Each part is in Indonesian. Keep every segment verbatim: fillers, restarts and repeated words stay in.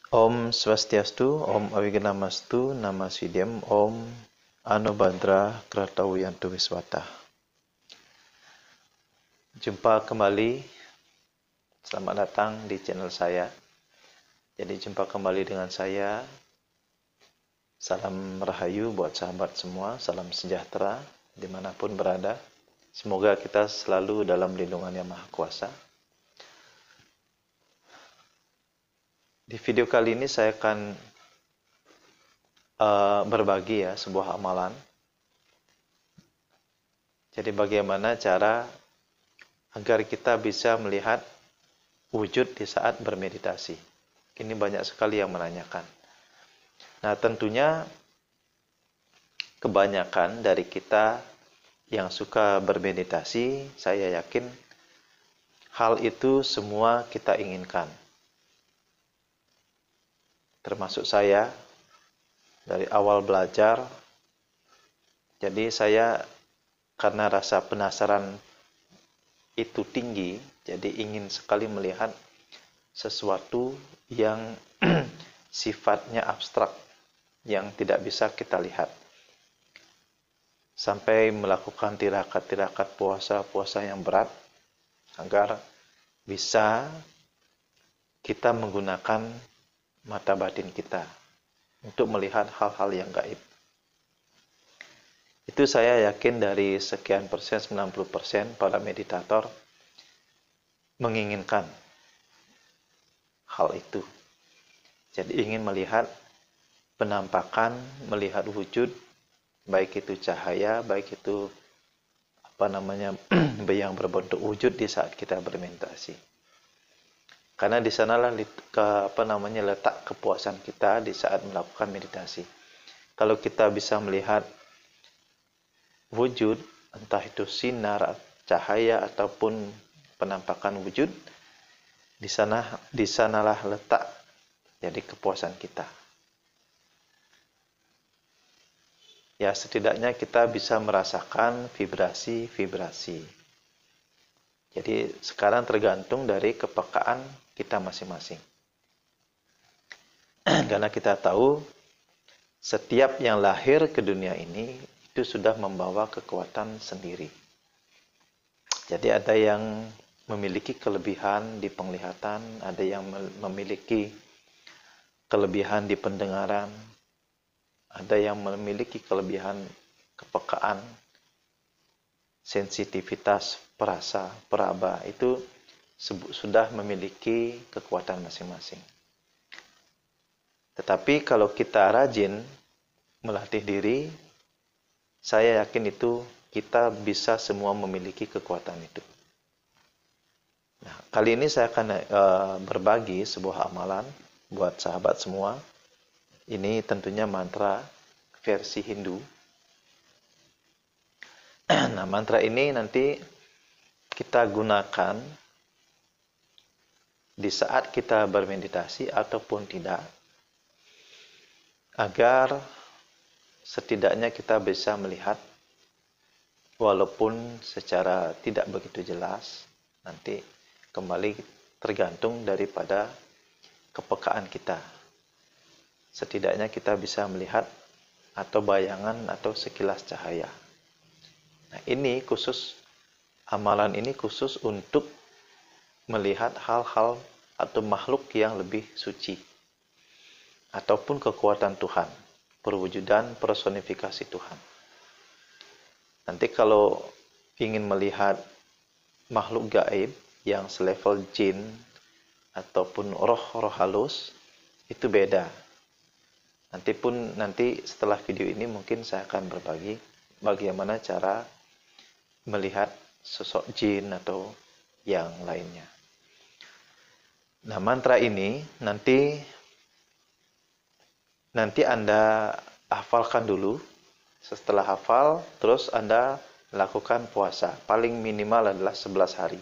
Om Swastiastu, Om Awiganamastu, Nama Sidhyam, Om Anubhadra Kratawiyantu Wiswata. Jumpa kembali, selamat datang di channel saya. Jadi jumpa kembali dengan saya. Salam rahayu buat sahabat semua, salam sejahtera dimanapun berada. Semoga kita selalu dalam lindungan Yang Maha Kuasa. Di video kali ini saya akan uh, berbagi ya sebuah amalan. Jadi bagaimana cara agar kita bisa melihat wujud di saat bermeditasi. Ini banyak sekali yang menanyakan. Nah, tentunya kebanyakan dari kita yang suka bermeditasi, saya yakin hal itu semua kita inginkan. Termasuk saya, dari awal belajar, jadi saya karena rasa penasaran itu tinggi, jadi ingin sekali melihat sesuatu yang sifatnya abstrak, yang tidak bisa kita lihat. Sampai melakukan tirakat-tirakat puasa-puasa yang berat, agar bisa kita menggunakan mata batin kita untuk melihat hal-hal yang gaib. Itu saya yakin dari sekian persen, sembilan puluh persen para meditator menginginkan hal itu. Jadi ingin melihat penampakan, melihat wujud, baik itu cahaya, baik itu apa namanya yang berbentuk wujud di saat kita bermeditasi. Karena di sanalah ke, apa namanya letak kepuasan kita di saat melakukan meditasi. Kalau kita bisa melihat wujud, entah itu sinar, cahaya ataupun penampakan wujud, di sana di sanalah letak jadi kepuasan kita. Ya, setidaknya kita bisa merasakan vibrasi-vibrasi. Jadi sekarang tergantung dari kepekaan kita masing-masing. Karena kita tahu setiap yang lahir ke dunia ini itu sudah membawa kekuatan sendiri. Jadi ada yang memiliki kelebihan di penglihatan, ada yang memiliki kelebihan di pendengaran, ada yang memiliki kelebihan kepekaan, sensitivitas perasa, peraba, itu sudah memiliki kekuatan masing-masing. Tetapi kalau kita rajin melatih diri, saya yakin itu kita bisa semua memiliki kekuatan itu. Nah, kali ini saya akan uh, berbagi sebuah amalan buat sahabat semua. Ini tentunya mantra versi Hindu. Nah, mantra ini nanti kita gunakan di saat kita bermeditasi ataupun tidak, agar setidaknya kita bisa melihat walaupun secara tidak begitu jelas, nanti kembali tergantung daripada kepekaan kita. Setidaknya kita bisa melihat atau bayangan atau sekilas cahaya. Nah, ini khusus, amalan ini khusus untuk melihat hal-hal atau makhluk yang lebih suci, ataupun kekuatan Tuhan, perwujudan personifikasi Tuhan. Nanti kalau ingin melihat makhluk gaib yang selevel jin ataupun roh-roh halus, itu beda. Nanti pun nanti setelah video ini mungkin saya akan berbagi bagaimana cara melihat sosok jin atau yang lainnya. Nah, mantra ini nanti nanti Anda hafalkan dulu. Setelah hafal, terus Anda lakukan puasa. Paling minimal adalah sebelas hari.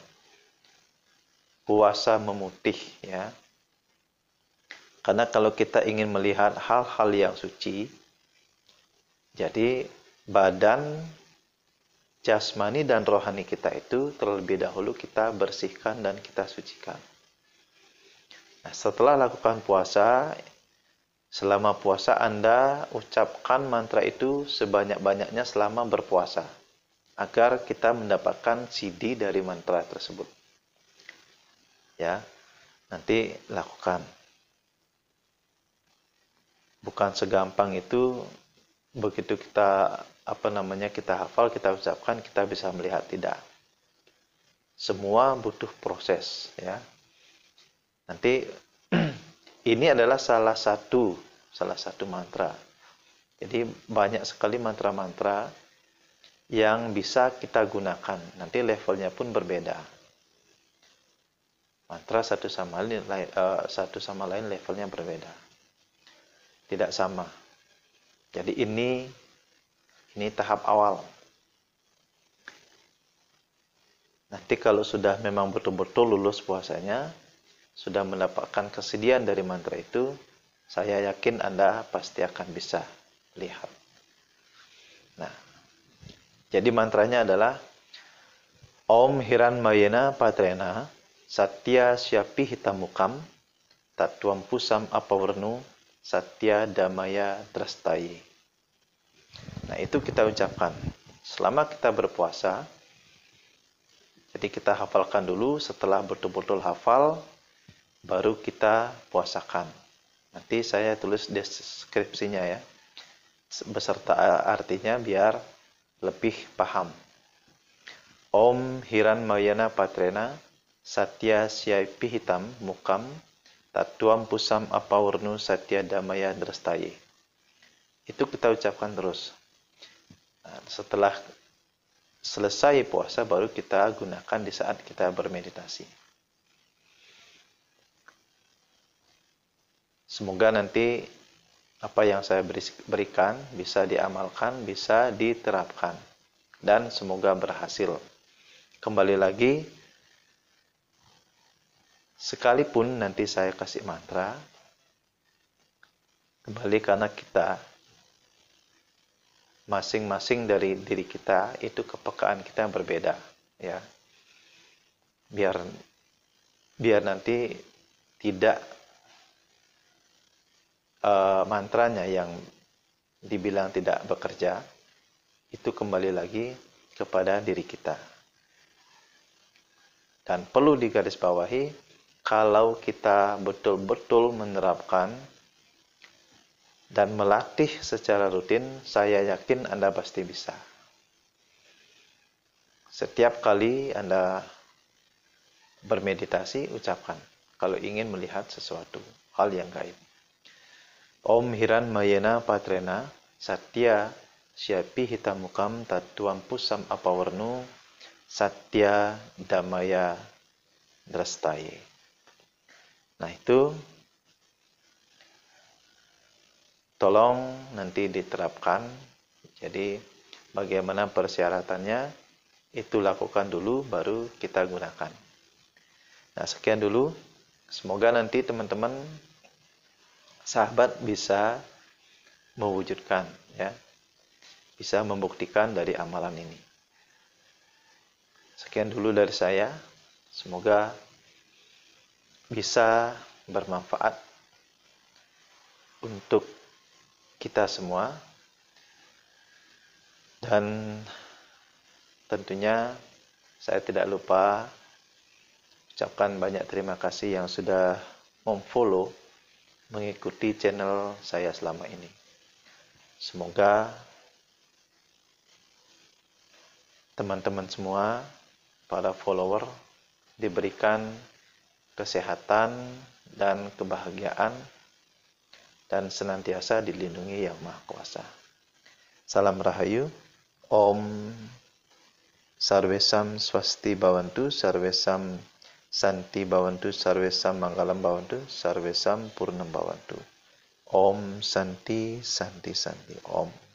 Puasa memutih, ya. Karena kalau kita ingin melihat hal-hal yang suci, jadi badan, jasmani dan rohani kita itu terlebih dahulu kita bersihkan dan kita sucikan. Nah, setelah lakukan puasa, selama puasa Anda ucapkan mantra itu sebanyak-banyaknya selama berpuasa, agar kita mendapatkan C D dari mantra tersebut. Ya, nanti lakukan. Bukan segampang itu, begitu kita apa namanya kita hafal, kita ucapkan, kita bisa melihat, tidak. Semua butuh proses, ya. Nanti ini adalah salah satu salah satu mantra. Jadi banyak sekali mantra-mantra yang bisa kita gunakan. Nanti levelnya pun berbeda. Mantra satu sama lain uh, satu sama lain levelnya berbeda. Tidak sama. Jadi ini ini tahap awal. Nanti kalau sudah memang betul-betul lulus puasanya, sudah mendapatkan kesediaan dari mantra itu, saya yakin Anda pasti akan bisa lihat. Nah, jadi mantranya adalah Om Hiranmayena Patrena Satya Syapi Hitamukam Tatwam Pusam Apawarnu Satya Damaya Drastai. Nah, itu kita ucapkan selama kita berpuasa. Jadi kita hafalkan dulu, setelah betul-betul hafal, baru kita puasakan. Nanti saya tulis deskripsinya ya, beserta artinya biar lebih paham. Om Hiranmayena Patrena Satya Syapi Hitam Mukam Tatwam Pusam Apawarnu Satya Damaya Drastai. Itu kita ucapkan terus. Nah, setelah selesai puasa baru kita gunakan di saat kita bermeditasi. Semoga nanti apa yang saya berikan bisa diamalkan, bisa diterapkan, dan semoga berhasil. Kembali lagi, sekalipun nanti saya kasih mantra, kembali karena kita masing-masing dari diri kita itu kepekaan kita yang berbeda, ya. Biar biar nanti tidak uh, mantranya yang dibilang tidak bekerja, itu kembali lagi kepada diri kita. Dan perlu digarisbawahi, kalau kita betul-betul menerapkan dan melatih secara rutin, saya yakin Anda pasti bisa. Setiap kali Anda bermeditasi, ucapkan kalau ingin melihat sesuatu hal yang gaib. Om Hiranmayena Patrena Satya Syapi Hitamukam Tatwam Pusam Apawarnu Satya Damaya Drastai. Nah, itu tolong nanti diterapkan. Jadi bagaimana persyaratannya itu lakukan dulu, baru kita gunakan. Nah, sekian dulu. Semoga nanti teman-teman sahabat bisa mewujudkan, ya, bisa membuktikan dari amalan ini. Sekian dulu dari saya. Semoga bisa bermanfaat untuk kita semua, dan tentunya saya tidak lupa ucapkan banyak terima kasih yang sudah memfollow, mengikuti channel saya selama ini. Semoga teman-teman semua, para follower, diberikan kesehatan dan kebahagiaan, dan senantiasa dilindungi Yang Maha Kuasa. Salam Rahayu. Om Sarvesam Swasti Bhavantu, Sarvesam Santi Bhavantu, Sarvesam Manggalam Bhavantu, Sarvesam Purnam Bhavantu. Om Santi Santi Santi Om.